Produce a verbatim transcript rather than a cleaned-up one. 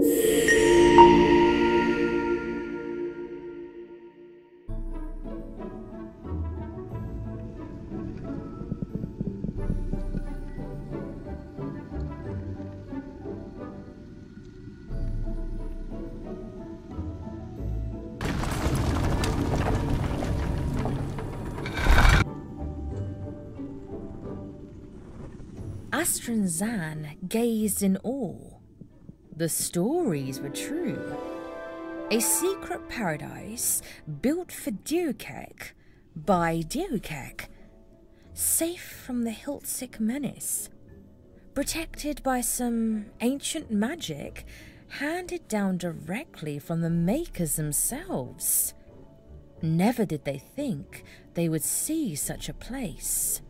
Astor and Zan gazed in awe. The stories were true. A secret paradise built for Diukek by Diukek, safe from the Hiltzik menace, protected by some ancient magic handed down directly from the makers themselves. Never did they think they would see such a place.